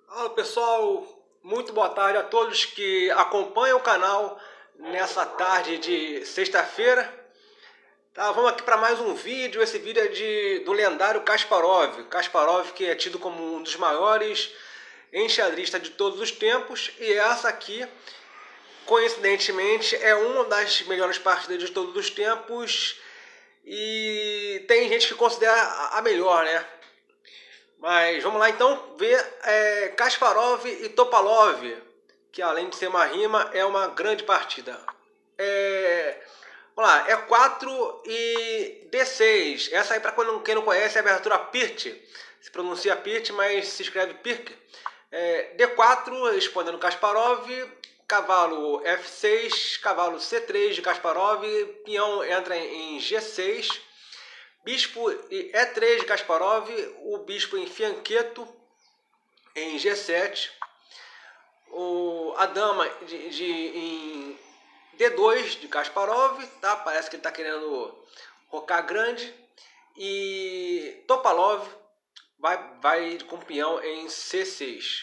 Fala pessoal, muito boa tarde a todos que acompanham o canal nessa tarde de sexta-feira. Tá, vamos aqui para mais um vídeo. Esse vídeo é do lendário Kasparov. Kasparov, que é tido como um dos maiores enxadristas de todos os tempos. E essa aqui, coincidentemente, é uma das melhores partidas de todos os tempos. E tem gente que considera a melhor, né? Mas vamos lá então ver Kasparov e Topalov, que além de ser uma rima, é uma grande partida. Vamos lá, E4 e D6. Essa aí, para quem não conhece, é a abertura Pirt. Se pronuncia Pirt, mas se escreve Pirk. D4, respondendo Kasparov. Cavalo F6, cavalo C3 de Kasparov. Peão entra em G6. Bispo E3 de Kasparov, o bispo em fianqueto em G7, a dama em D2 de Kasparov, tá? Parece que ele está querendo rocar grande, e Topalov vai com o peão em C6.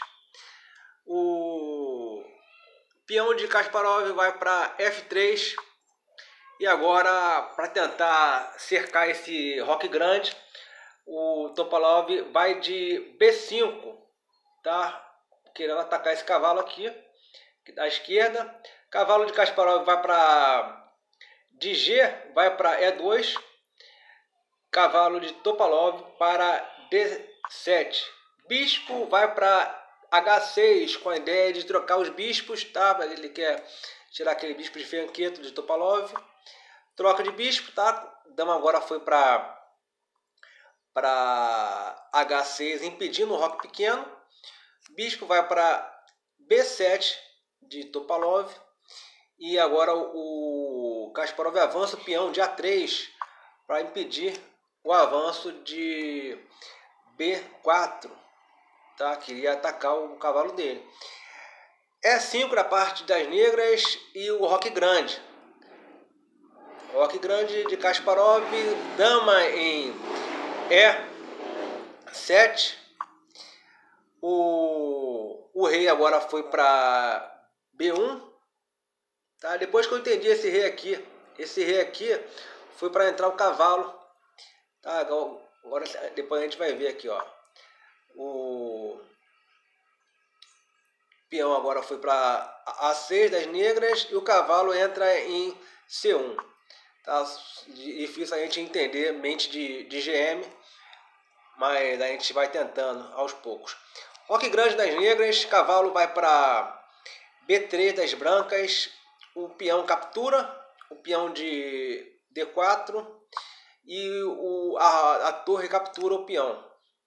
O peão de Kasparov vai para F3. E agora, para tentar cercar esse roque grande, o Topalov vai de B5, tá? Querendo atacar esse cavalo aqui, da esquerda. Cavalo de Kasparov vai para de G, vai para E2. Cavalo de Topalov para D7. Bispo vai para H6, com a ideia de trocar os bispos, tá? Ele quer tirar aquele bispo de fianqueto de Topalov. Troca de bispo, tá? Dama agora foi para H6, impedindo o roque pequeno. Bispo vai para B7 de Topalov. E agora o Kasparov avança o peão de A3 para impedir o avanço de B4. Tá? Queria atacar o cavalo dele. E5 na parte das negras e o roque grande. Roque grande de Kasparov, dama em E7. O rei agora foi para B1. Tá? Depois que eu entendi esse rei aqui foi para entrar o cavalo. Tá? Agora depois a gente vai ver aqui, ó. O peão agora foi para A6 das negras e o cavalo entra em C1. Tá difícil a gente entender mente de GM, mas a gente vai tentando aos poucos. Roque grande das negras, cavalo vai para B3 das brancas, o peão captura, o peão de D4 e a torre captura o peão.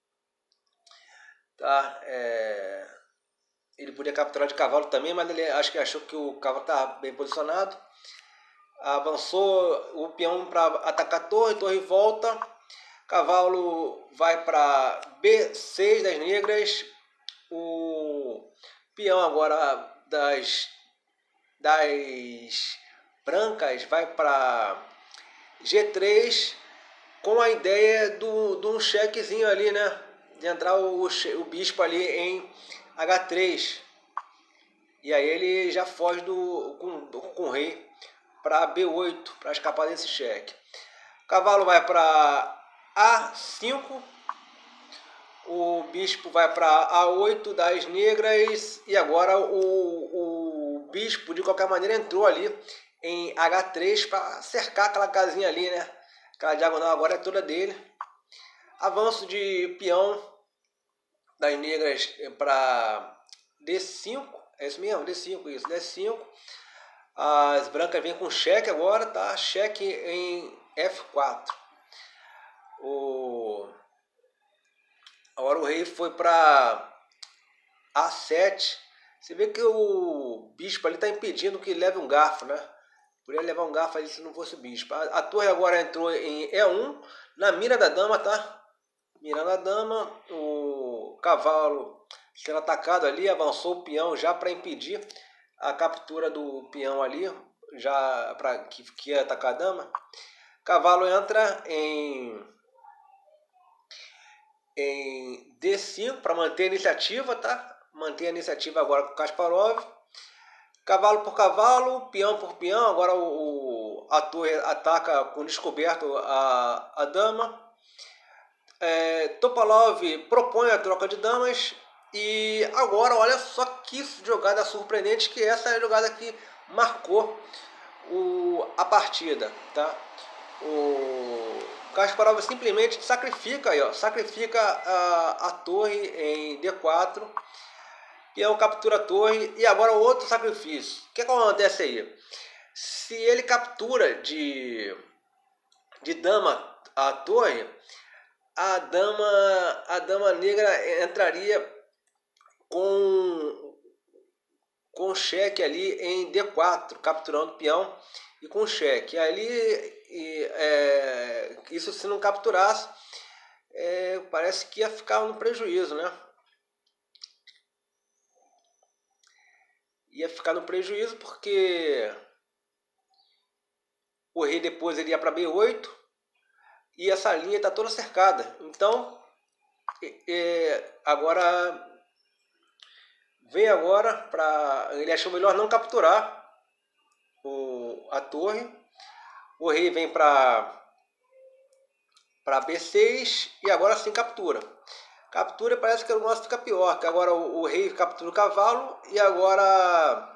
Tá? Ele podia capturar de cavalo também, mas ele acho que achou que o cavalo estava bem posicionado. Avançou o peão para atacar a torre volta. Cavalo vai para B6 das negras. O peão agora das brancas vai para G3 com a ideia de um chequezinho ali, né? De entrar o bispo ali em H3. E aí ele já foge com o rei para B8, para escapar desse cheque. Cavalo vai para A5. O bispo vai para A8 das negras. E agora o bispo, de qualquer maneira, entrou ali em H3 para cercar aquela casinha ali, né? Aquela diagonal agora é toda dele. Avanço de peão das negras para D5. É isso mesmo, D5, isso. D5. As brancas vêm com cheque agora, tá? Cheque em F4. Agora o rei foi para A7. Você vê que o bispo ali está impedindo que leve um garfo, né? Poderia levar um garfo ali se não fosse o bispo. A torre agora entrou em E1, na mira da dama, tá? Mirando a dama, o cavalo sendo atacado ali, avançou o peão já para impedir a captura do peão ali, já para que ia atacar a dama. Cavalo entra em D5 para manter a iniciativa, tá? mantém a iniciativa agora com Kasparov. Cavalo por cavalo, peão por peão. Agora a torre ataca com descoberto a dama. Topalov propõe a troca de damas. E agora, olha só que jogada surpreendente, que essa é a jogada que marcou a partida, tá? O Kasparov simplesmente sacrifica a torre em D4. Peão captura a torre. E agora outro sacrifício. O que acontece aí? Se ele captura de dama a torre, a dama negra entraria com cheque ali em D4, capturando o peão e com cheque. Ali, isso se não capturasse, parece que ia ficar no prejuízo, né? Ia ficar no prejuízo porque o rei depois ele ia para B8 e essa linha está toda cercada. Então, agora ele achou melhor não capturar a torre. O rei vem para B6 e agora sim captura. Captura, parece que o nosso fica pior, que agora o rei captura o cavalo e agora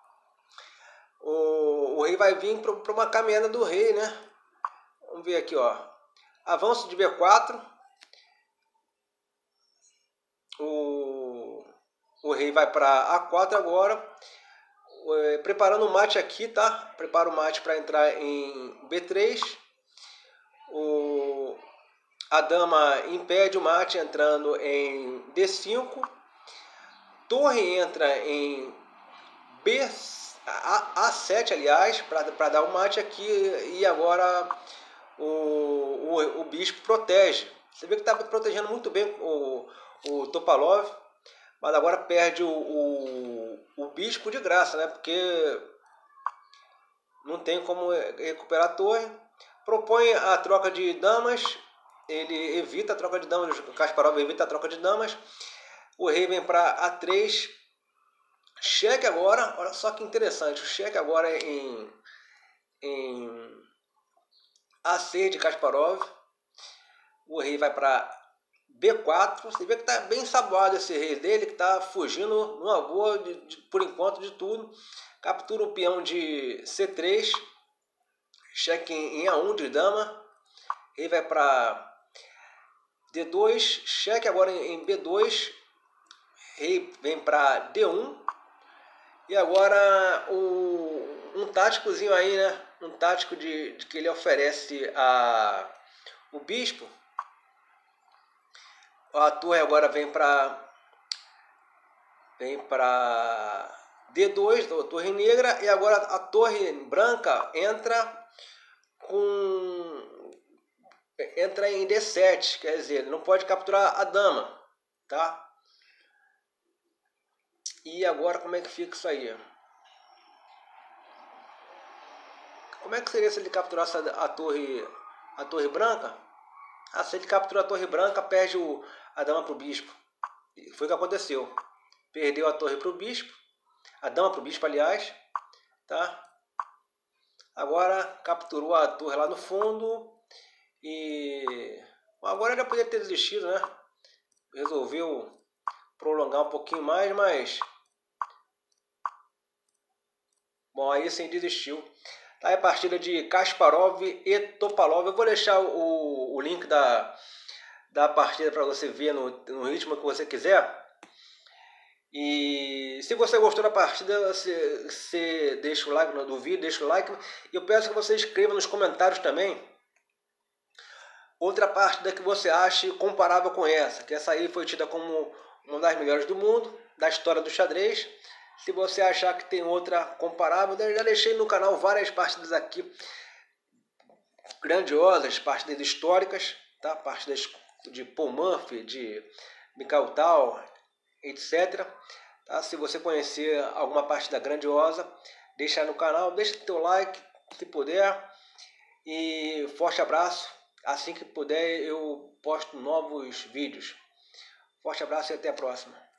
o rei vai vir para uma caminhada do rei, né? Vamos ver aqui, ó. Avanço de B4. O rei vai para A4 agora. Preparando o mate aqui, tá? Prepara o mate para entrar em B3. A dama impede o mate entrando em D5. Torre entra em A7, aliás, para dar o mate aqui. E agora o bispo protege. Você vê que está protegendo muito bem o Topalov. Mas agora perde o bispo de graça, né? Porque não tem como recuperar a torre. Propõe a troca de damas. Ele evita a troca de damas. O Kasparov evita a troca de damas. O rei vem para A3. Cheque agora. Olha só que interessante. O cheque agora é em A6 de Kasparov. O rei vai para B4. Você vê que está bem ensaboado esse rei dele, que está fugindo numa boa, por enquanto, de tudo. Captura o peão de C3. Cheque em A1 de dama. Rei vai para D2. Cheque agora em B2. Rei vem para D1. E agora um táticozinho aí, né? Um tático de que ele oferece o bispo. A torre agora vem para D2, a torre negra, e agora a torre branca entra em D7, quer dizer, ele não pode capturar a dama, tá? E agora como é que fica isso aí? Como é que seria se ele capturasse a torre branca? Se ele captura a torre branca, perde a dama para o bispo. Foi o que aconteceu. Perdeu a torre para o bispo. A dama para o bispo, aliás. Tá? Agora capturou a torre lá no fundo. E agora ele já poderia ter desistido, né? Resolveu prolongar um pouquinho mais, mas... Bom, aí sim desistiu. Tá aí a partida de Kasparov e Topalov. Eu vou deixar o link da partida para você ver no ritmo que você quiser. E se você gostou da partida, você deixa o like no vídeo, deixa o like. E eu peço que você escreva nos comentários também outra partida que você ache comparável com essa. Que essa aí foi tida como uma das melhores do mundo, da história do xadrez. Se você achar que tem outra comparável, eu já deixei no canal várias partidas aqui grandiosas, partidas históricas, tá? Partidas de Paul Morphy, de Mikhail Tal, etc. Tá? Se você conhecer alguma partida grandiosa, deixa aí no canal, deixa teu like se puder. E forte abraço. Assim que puder eu posto novos vídeos. Forte abraço e até a próxima.